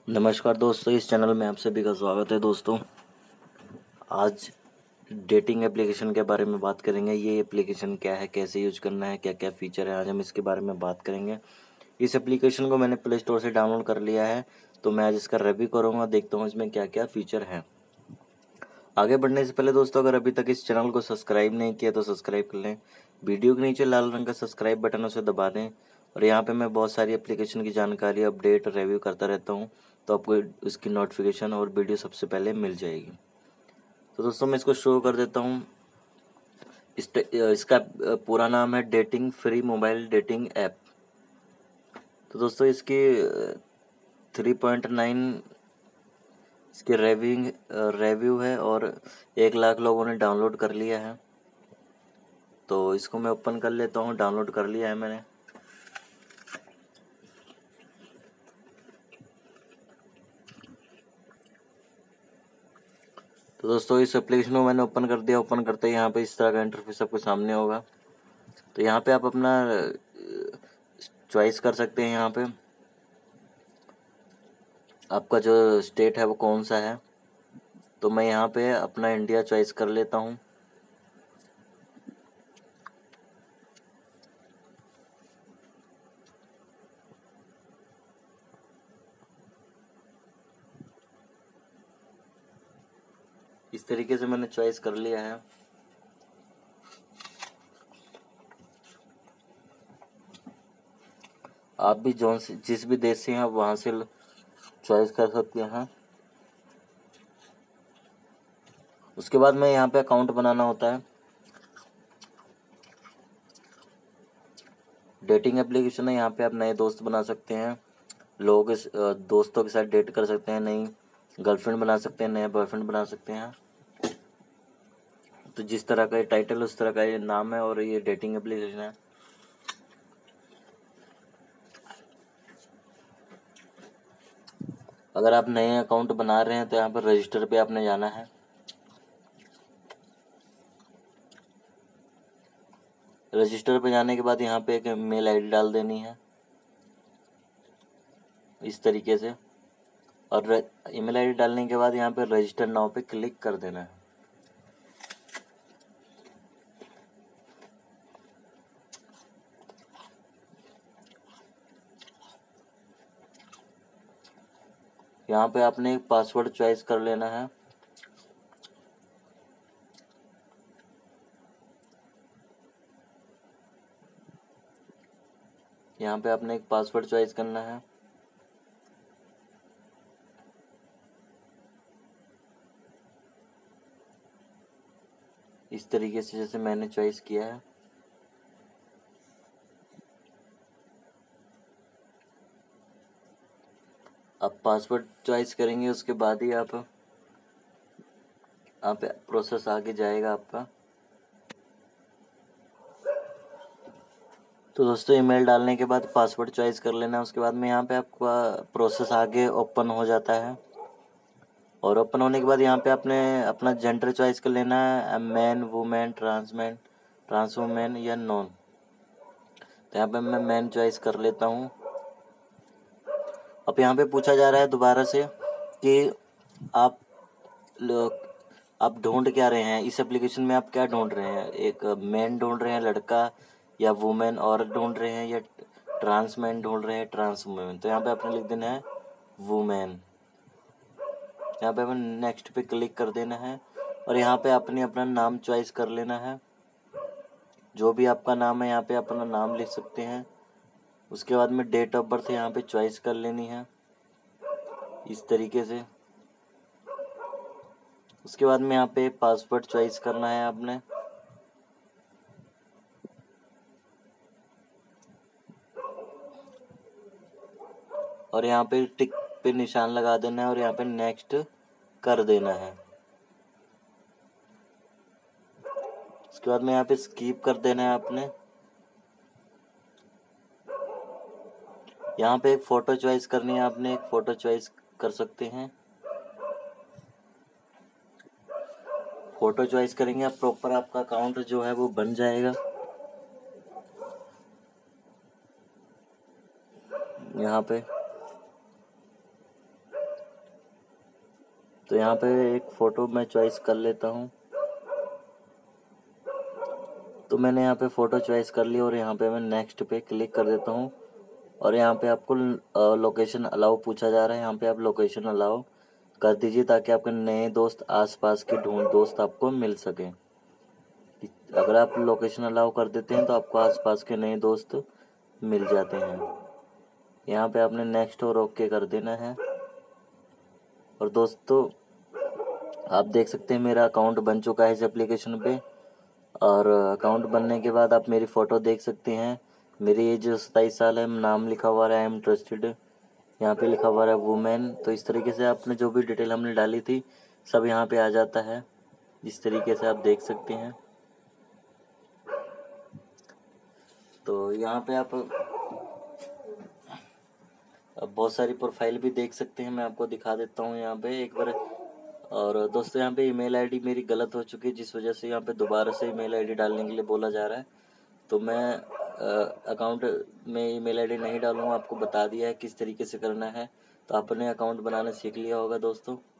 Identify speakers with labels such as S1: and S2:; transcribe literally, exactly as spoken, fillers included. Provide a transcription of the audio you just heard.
S1: नमस्कार दोस्तों, इस चैनल में आप सभी का स्वागत है। दोस्तों, आज डेटिंग एप्लीकेशन के बारे में बात करेंगे। ये एप्लीकेशन क्या है, कैसे यूज करना है, क्या क्या फीचर है, आज हम इसके बारे में बात करेंगे। इस एप्लीकेशन को मैंने प्ले स्टोर से डाउनलोड कर लिया है, तो मैं आज इसका रिव्यू करूँगा, देखता हूँ इसमें क्या क्या फीचर हैं। आगे बढ़ने से पहले दोस्तों, अगर अभी तक इस चैनल को सब्सक्राइब नहीं किया तो सब्सक्राइब कर लें। वीडियो के नीचे लाल रंग का सब्सक्राइब बटन उसे दबा दें। और यहाँ पे मैं बहुत सारी एप्लीकेशन की जानकारी, अपडेट, रिव्यू करता रहता हूँ, तो आपको इसकी नोटिफिकेशन और वीडियो सबसे पहले मिल जाएगी। तो दोस्तों, मैं इसको शो कर देता हूँ। इस इसका पूरा नाम है dating free mobile dating app. तो दोस्तों, इसकी थ्री पॉइंट नाइन इसके रेविंग रिव्यू है और एक लाख लोगों ने डाउनलोड कर लिया है। तो इसको मैं ओपन कर लेता हूँ। डाउनलोड कर लिया है मैंने। तो दोस्तों, इस एप्लीकेशन को मैंने ओपन कर दिया। ओपन करते ही यहाँ पे इस तरह का इंटरफेस आपके सामने होगा। तो यहाँ पे आप अपना चॉइस कर सकते हैं। यहाँ पे आपका जो स्टेट है वो कौन सा है। तो मैं यहाँ पे अपना इंडिया चॉइस कर लेता हूँ। इस तरीके से मैंने चॉइस कर लिया है। आप भी जो जिस भी देश से हैं आप वहाँ से चॉइस कर सकते हैं। उसके बाद में यहाँ पे अकाउंट बनाना होता है। डेटिंग एप्लीकेशन है, यहाँ पे आप नए दोस्त बना सकते हैं, लोग इस दोस्तों के साथ डेट कर सकते हैं, नई गर्लफ्रेंड बना सकते हैं, नया बॉयफ्रेंड बना सकते हैं। तो जिस तरह का ये टाइटल उस तरह का ये नाम है और ये डेटिंग एप्लीकेशन है। अगर आप नए अकाउंट बना रहे हैं तो यहाँ पर रजिस्टर पे आपने जाना है। रजिस्टर पे जाने के बाद यहाँ पे एक मेल आईडी डाल देनी है इस तरीके से। और ईमेल आईडी डालने के बाद यहाँ पे रजिस्टर नाउ पे क्लिक कर देना है। यहाँ पे आपने एक पासवर्ड चॉइस कर लेना है। यहाँ पे आपने एक पासवर्ड चॉइस करना है। इस तरीके से जैसे मैंने चॉइस किया है। आप पासवर्ड चॉइस करेंगे, उसके बाद ही आप आप प्रोसेस आगे जाएगा आपका। तो दोस्तों, ईमेल डालने के बाद पासवर्ड चॉइस कर लेना है। उसके बाद में यहाँ पे आपका प्रोसेस आगे ओपन हो जाता है। और ओपन होने के बाद यहाँ पे आपने अपना जेंडर चॉइस कर लेना है, man, women, transman, trans women या नॉन। तो यहाँ पे मैं मैन चॉइस कर लेता हूँ। अब यहाँ पे पूछा जा रहा है दोबारा से कि आप लोग आप ढूंढ क्या रहे हैं, इस एप्लीकेशन में आप क्या ढूंढ रहे हैं। एक मैन ढूंढ रहे हैं, लड़का, या वुमेन औरत ढूंढ रहे हैं, या ट्रांस मैन ढूंढ रहे हैं, ट्रांस वुमेन। तो यहाँ पे आपने लिख देना है वुमेन। यहाँ पे हमें नेक्स्ट पे क्लिक कर देना है। और यहाँ पे आपने अपना नाम चॉइस कर लेना है। जो भी आपका नाम है यहाँ पे अपना नाम लिख सकते हैं। उसके बाद में डेट ऑफ बर्थ यहाँ पे चॉइस कर लेनी है इस तरीके से। उसके बाद में यहाँ पे पासवर्ड चॉइस करना है आपने। और यहाँ पे टिक पे निशान लगा देना है और यहाँ पे नेक्स्ट कर देना है। उसके बाद में यहाँ पे स्किप कर देना है आपने। यहाँ पे एक फ़ोटो चॉइस करनी है आपने, एक फ़ोटो चॉइस कर सकते हैं। फ़ोटो चॉइस करेंगे आप, प्रॉपर आपका अकाउंट जो है वो बन जाएगा। यहाँ पे तो यहाँ पे एक फ़ोटो मैं चॉइस कर लेता हूँ। तो मैंने यहाँ पे फ़ोटो चॉइस कर ली और यहाँ पे मैं नेक्स्ट पे क्लिक कर देता हूँ। और यहाँ पे आपको लोकेशन अलाउ पूछा जा रहा है, यहाँ पे आप लोकेशन अलाउ कर दीजिए ताकि आपके नए दोस्त आसपास के ढूंढ दोस्त आपको मिल सकें। अगर आप लोकेशन अलाउ कर देते हैं तो आपको आसपास के नए दोस्त मिल जाते हैं। यहाँ पे आपने नेक्स्ट और ओके कर देना है। और दोस्तों आप देख सकते हैं मेरा अकाउंट बन चुका है इस एप्लीकेशन पे। और अकाउंट बनने के बाद आप मेरी फ़ोटो देख सकते हैं। मेरी एज सताईस साल है, नाम लिखा हुआ है आई एम ट्रस्टेड, यहाँ पे लिखा हुआ है वुमेन। तो इस तरीके से आपने जो भी डिटेल हमने डाली थी सब यहाँ पे आ जाता है, इस तरीके से आप देख सकते हैं। तो यहाँ पे आप अब बहुत सारी प्रोफाइल भी देख सकते हैं, मैं आपको दिखा देता हूँ यहाँ पे एक बार। और दोस्तों यहाँ पे ईमेल आईडी मेरी गलत हो चुकी है, जिस वजह से यहाँ पे दोबारा से ईमेल आईडी डालने के लिए बोला जा रहा है। तो मैं अकाउंट में ईमेल आईडी नहीं डालूँगा, आपको बता दिया है किस तरीके से करना है। तो आपने अकाउंट बनाना सीख लिया होगा दोस्तों।